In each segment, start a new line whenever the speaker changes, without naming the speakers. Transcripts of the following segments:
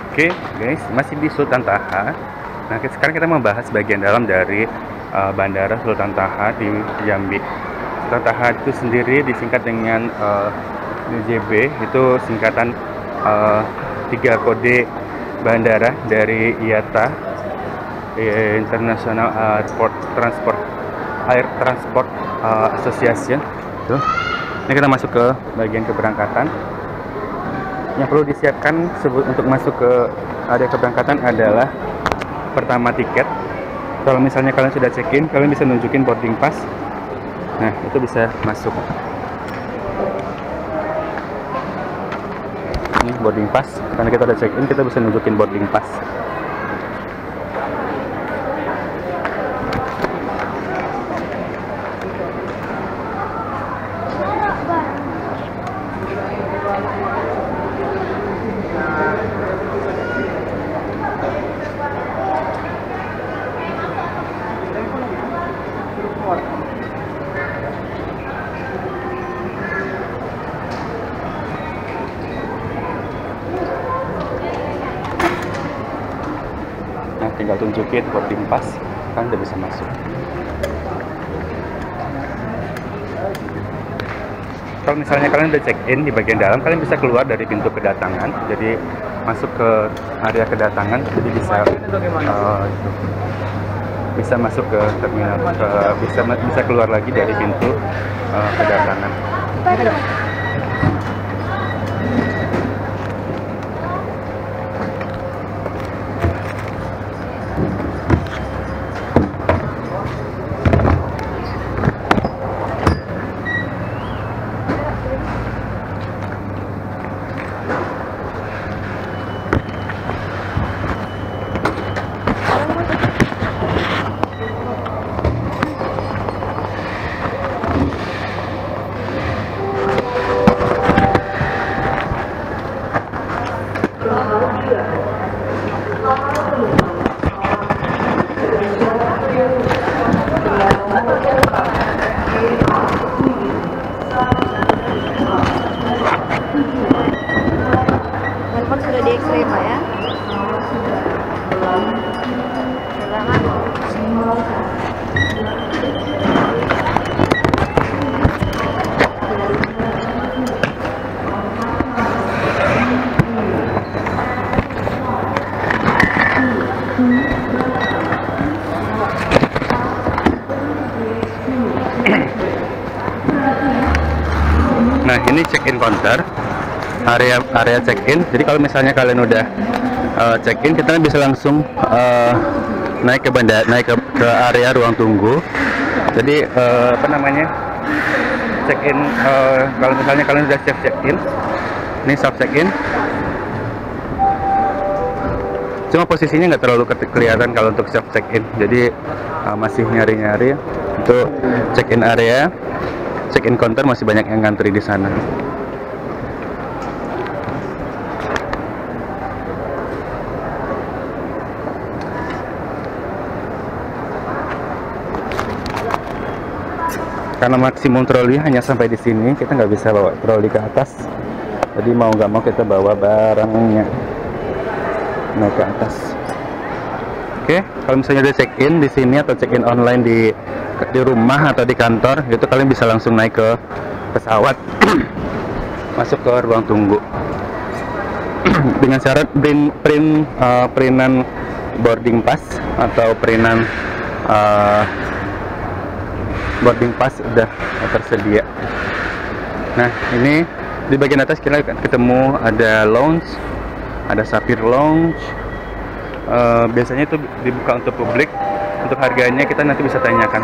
Oke guys, masih di Sultan Taha. Nah, sekarang kita membahas bagian dalam dari Bandara Sultan Taha di Jambi. Sultan Taha itu sendiri disingkat dengan DJB, itu singkatan 3 kode bandara dari IATA, International Air Transport Association. Tuh. Ini kita masuk ke bagian keberangkatan. Yang perlu disiapkan untuk masuk ke area keberangkatan adalah pertama tiket. Kalau misalnya kalian sudah check-in, kalian bisa nunjukin boarding pass. Nah, itu bisa masuk. Ini boarding pass. Karena kita udah check-in, kita bisa nunjukin boarding pass. Nah, tinggal tunjukin boarding pass, kan udah bisa masuk. Kalau misalnya kalian udah check-in di bagian dalam, kalian bisa keluar dari pintu kedatangan. Jadi masuk ke area kedatangan, jadi bisa masuk ke terminal, bisa keluar lagi dari pintu kedatangan.
Handphone sudah di X-ray Pak ya.
Nah, ini check-in counter, area check-in. Jadi kalau misalnya kalian udah check-in, kita bisa langsung naik ke area ruang tunggu. Jadi check-in, kalau misalnya kalian udah siap check-in, ini self check-in. Cuma posisinya nggak terlalu kelihatan kalau untuk self check-in. Jadi masih nyari-nyari untuk check-in area. Check-in counter masih banyak yang ngantri di sana. Karena maksimum troli hanya sampai di sini, kita nggak bisa bawa troli ke atas. Jadi mau nggak mau kita bawa barangnya naik ke atas. Oke, kalau misalnya udah check-in di sini atau check-in online di rumah atau di kantor, itu kalian bisa langsung naik ke pesawat, masuk ke ruang tunggu dengan syarat printan boarding pass atau printan boarding pass udah tersedia. Nah, ini di bagian atas kita ketemu ada lounge, ada Sapphire Lounge. Biasanya itu dibuka untuk publik. Untuk harganya kita nanti bisa tanyakan.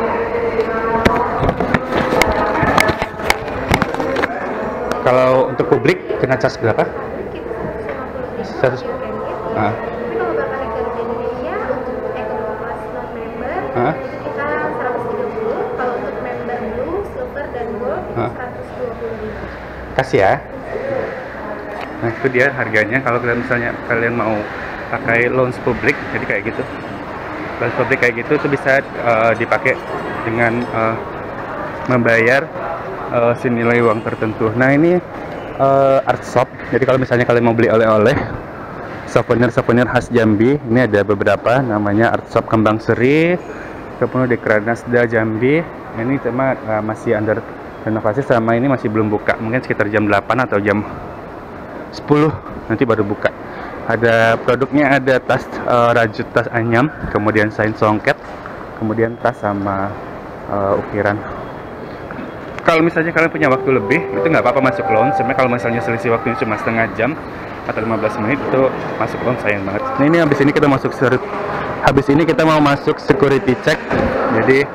Kalau untuk publik kena charge berapa? 100.
Tapi kalau Bapak negara di Indonesia untuk economy class non member itu kita 130. Kalau untuk member blue, silver dan gold itu 120.
Kasih ya. Nah, itu dia harganya. Kalau kalian mau pakai lounge publik, jadi kayak gitu. Lounge publik kayak gitu itu bisa dipakai dengan membayar senilai uang tertentu. Nah, ini art shop. Jadi kalau misalnya kalian mau beli oleh-oleh souvenir khas Jambi. Ini ada beberapa, namanya Art Shop Kembang Seri, kemudian di Kranasda Jambi. Ini cuma masih under renovasi, sama ini masih belum buka, mungkin sekitar jam 8 atau jam 10 nanti baru buka. Ada produknya, ada tas rajut, tas anyam, kemudian sain songket, kemudian tas sama ukiran. Kalau misalnya kalian punya waktu lebih, itu nggak apa-apa masuk lounge. Sebenarnya kalau misalnya selisih waktunya cuma setengah jam atau 15 menit, itu masuk lounge sayang banget. Nah, ini habis ini kita masuk mau masuk security check. Jadi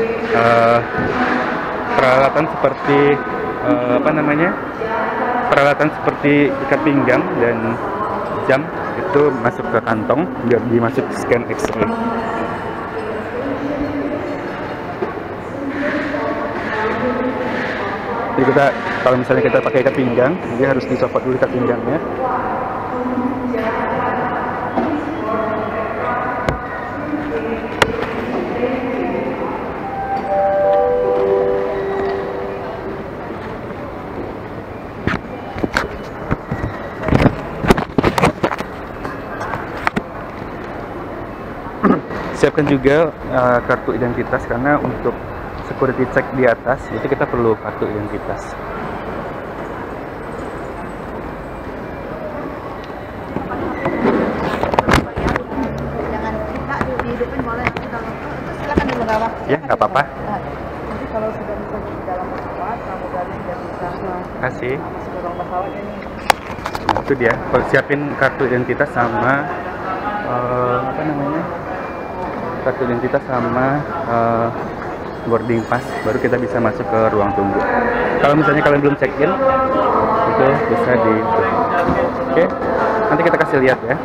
peralatan seperti peralatan seperti ikat pinggang dan jam itu masuk ke kantong, biar dimasuk scan X-ray. Jadi kalau misalnya kita pakai ikat pinggang, dia harus disopot dulu ikat pinggangnya. Siapkan juga kartu identitas, karena untuk security check di atas itu kita perlu kartu identitas.
Jangan kita dihidupin boleh, nanti kalau itu silakan dulu nggak apa-apa.
Ya, nggak apa-apa.
Nanti kalau sudah bisa di dalam pesawat, kamu dari sudah bisa
Kasih.
masuk ke ruang pesawat ini.
Nah, itu dia. Kalau siapin kartu identitas sama kartu identitas sama boarding pass, baru kita bisa masuk ke ruang tunggu. Kalau misalnya kalian belum check in, itu bisa di Oke, nanti kita kasih lihat ya.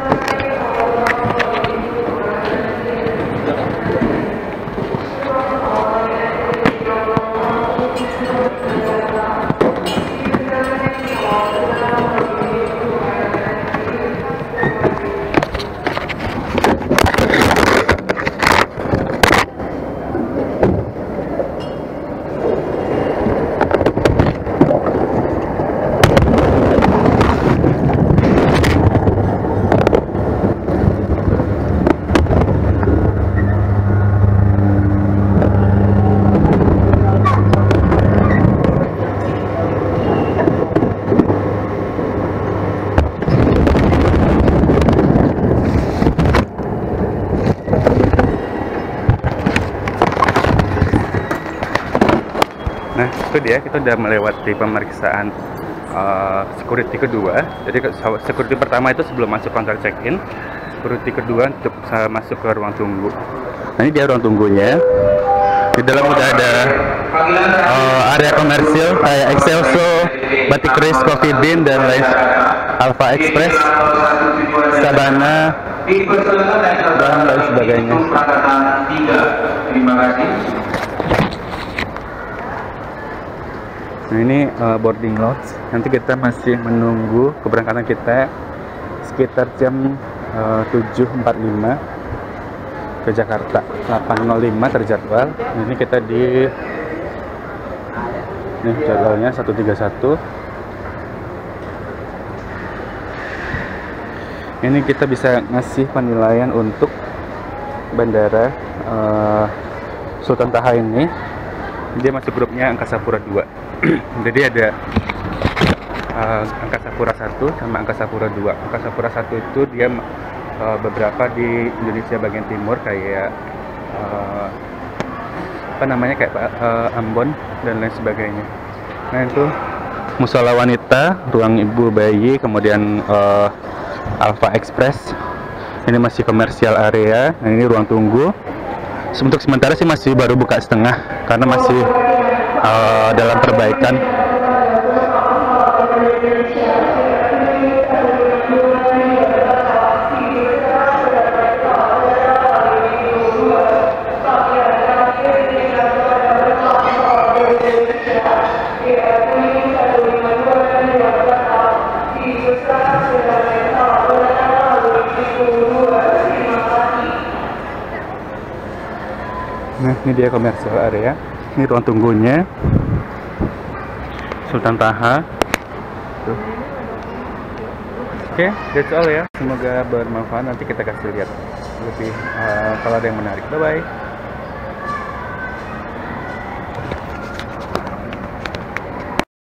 Nah, itu dia, kita udah melewati pemeriksaan security kedua. Jadi security pertama itu sebelum masuk counter check-in, security kedua untuk masuk ke ruang tunggu. Nah, ini dia ruang tunggunya. Di dalam udah ada area komersil kayak Excelso, Batik Rice, Coffee Bean, dan lain, Alpha Express, Sabana, dan lain sebagainya. Terima kasih. Nah, ini boarding lodge. Nanti kita masih menunggu keberangkatan kita sekitar jam 7.45 ke Jakarta. 8.05 terjadwal. Ini kita di jadwalnya 131. Ini kita bisa ngasih penilaian untuk bandara Sultan Taha ini. Dia masuk grupnya Angkasa Pura 2. Jadi ada Angkasa Pura 1 sama Angkasa Pura 2. Angkasa Pura 1 itu dia beberapa di Indonesia bagian timur, kayak kayak Ambon dan lain sebagainya. Nah, itu musola wanita, ruang ibu bayi, kemudian Alpha Express. Ini masih komersial area. Nah, ini ruang tunggu. Untuk sementara sih masih baru buka setengah karena masih dalam perbaikan. Nah, ini dia komersial area. Ini ruang tunggunya Sultan Taha. Tuh. Oke, that's all ya. Semoga bermanfaat. Nanti kita kasih lihat lebih kalau ada yang menarik. Bye bye.